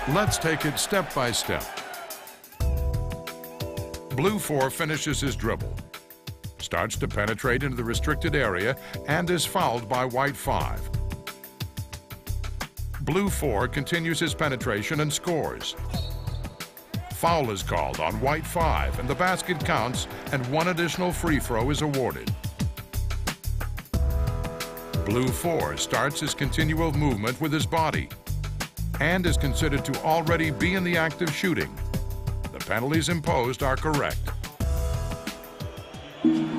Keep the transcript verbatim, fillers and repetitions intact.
Let's take it step by step. Blue four finishes his dribble, starts to penetrate into the restricted area, and is fouled by White five. Blue four continues his penetration and scores. Foul is called on White five, and the basket counts, and one additional free throw is awarded. Blue four starts his continual movement with his body and is considered to already be in the act of shooting. The penalties imposed are correct.